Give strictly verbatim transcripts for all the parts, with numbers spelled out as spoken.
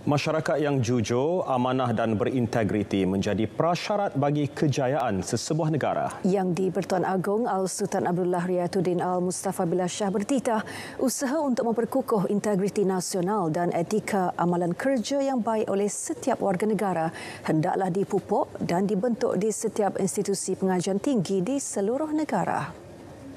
Masyarakat yang jujur, amanah dan berintegriti menjadi prasyarat bagi kejayaan sesebuah negara. Yang di-Pertuan Agong Al-Sultan Abdullah Riyatuddin Al-Mustafa Billah Shah bertitah usaha untuk memperkukuh integriti nasional dan etika amalan kerja yang baik oleh setiap warga negara hendaklah dipupuk dan dibentuk di setiap institusi pengajian tinggi di seluruh negara.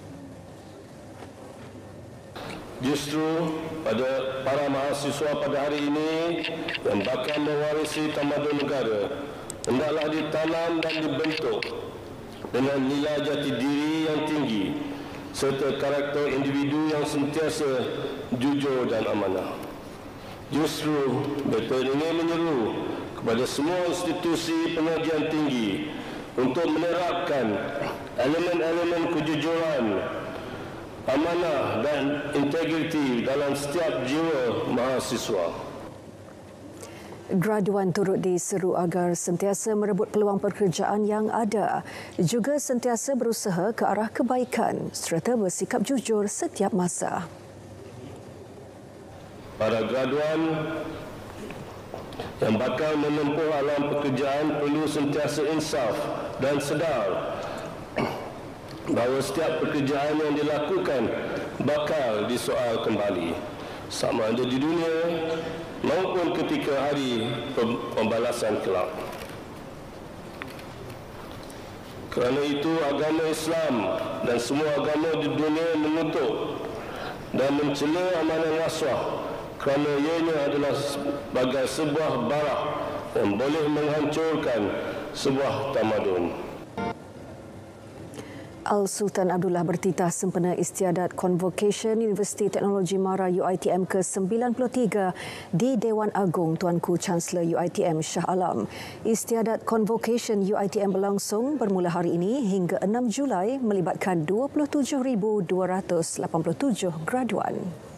Justru pada para mahasiswa pada hari ini yang bakal mewarisi tamadun negara hendaklah ditanam dan dibentuk dengan nilai jati diri yang tinggi serta karakter individu yang sentiasa jujur dan amanah. Justru betul ini menyeru kepada semua institusi pengajian tinggi untuk menerapkan elemen-elemen kejujuran, amanah dan integriti dalam setiap jiwa mahasiswa. Graduan turut diseru agar sentiasa merebut peluang pekerjaan yang ada, juga sentiasa berusaha ke arah kebaikan serta bersikap jujur setiap masa. Para graduan yang bakal menempuh alam pekerjaan perlu sentiasa insaf dan sedar bahawa setiap pekerjaan yang dilakukan bakal disoal kembali, sama ada di dunia maupun ketika hari pembalasan kelak. Kerana itu agama Islam dan semua agama di dunia mengutuk dan mencela amalan rasuah kerana ianya adalah sebagai sebuah bara yang boleh menghancurkan sebuah tamadun. Al-Sultan Abdullah bertitah sempena istiadat Convocation Universiti Teknologi Mara U I T M ke sembilan puluh tiga di Dewan Agung Tuanku Chancellor U I T M Shah Alam. Istiadat Convocation U I T M berlangsung bermula hari ini hingga enam Julai melibatkan dua puluh tujuh ribu dua ratus lapan puluh tujuh graduan.